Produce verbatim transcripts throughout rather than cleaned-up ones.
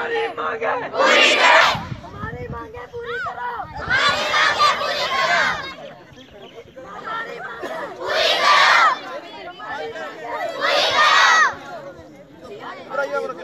हमारी मांगे पूरी करो, हमारी मांगे पूरी करो, हमारी मांगे पूरी करो, हमारी मांगे पूरी करो, हमारी मांगे पूरी करो।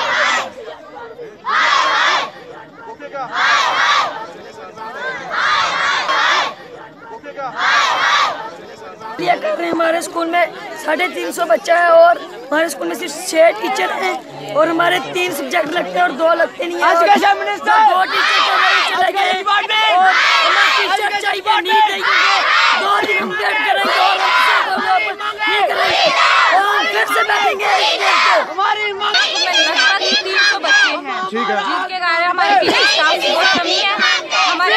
ये कर रहे हैं। हमारे स्कूल में साढ़े तीन सौ बच्चा है और हमारे स्कूल में सिर्फ छह टीचर हैं और हमारे तीन सब्जेक्ट लगते हैं और दो लगते नहीं है। दो टीचर चले गए और हमारे टीचर चाहिए नहीं देंगे, दो दिन हम वेट करेंगे और नहीं करेंगे और फिर से बैठेंगे। हमारी मांग लगभग तीन सौ बच्चे हैं जिनके कारण हमारे टीचर स्टाफ की बहुत कमी है। हमारे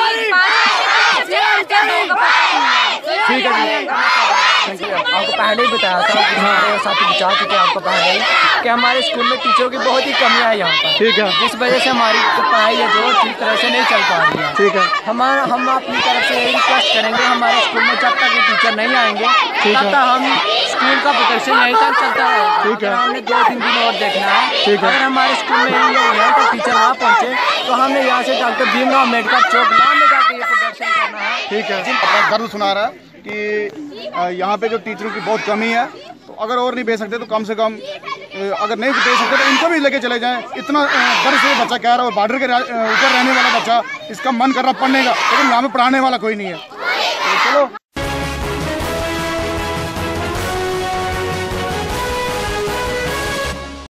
ठीक है जी, आपको पहले ही बताया था, हमारे साथी बचा चुके आपको पहले ही कि हमारे स्कूल में टीचरों की बहुत ही कमी है यहाँ पर। ठीक है, जिस वजह से हमारी पढ़ाई है जो ठीक तरह से नहीं चल पा रही है। ठीक है, हमारा हम अपनी तरफ से यही रिक्वेस्ट करेंगे हमारे स्कूल में जब तक ये टीचर नहीं आएंगे तब तक हम स्कूल का प्रदर्शन यहीं तक चलता रहेगा। ठीक है, हमने दो तीन दिन और देखना है। ठीक है, अगर हमारे स्कूल में यहीं तक टीचर ना पहुँचे तो हमें यहाँ से डॉक्टर भीमराव अम्बेडकर चौक नाम में जाकर ये प्रदर्शन करना है। ठीक है, दर्द सुना रहा है कि यहाँ पे जो टीचरों की बहुत कमी है, तो अगर और नहीं भेज सकते तो कम से कम अगर नहीं भेज सकते तो इनको भी लेके चले जाएं। इतना दर्द से बच्चा कह रहा है और बॉर्डर के ऊपर रहने वाला बच्चा, इसका मन कर रहा पढ़ने का, लेकिन यहाँ पे पढ़ाने वाला कोई नहीं है। तो चलो।